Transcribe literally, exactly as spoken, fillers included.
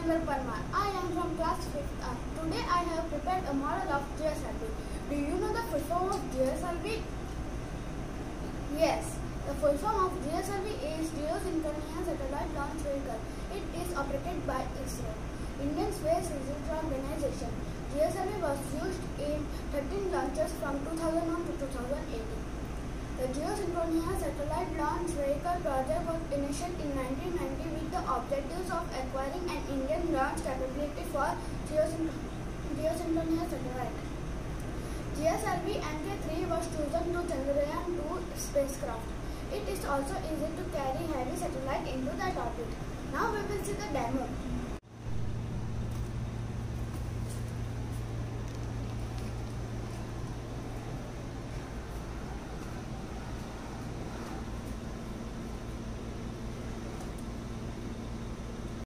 Ravinder Parmar. I am from class fifth R. Today I have prepared a model of G S L V. Do you know the full form of G S L V? Yes, the full form of G S L V is Geosynchronous Satellite Launch Vehicle. It is operated by ISRO, Indian Space Research Organization. G S L V was used in thirteen launches from two thousand one to two thousand eighteen. The Geosynchronous Satellite Launch Vehicle project was initiated in nineteen ninety with the objectives of acquiring an Indian launch capability for geosynchronous satellite. G S L V M K three was chosen to Chandrayaan two spacecraft. It is also easy to carry heavy satellite into that orbit. Now we will see the demo.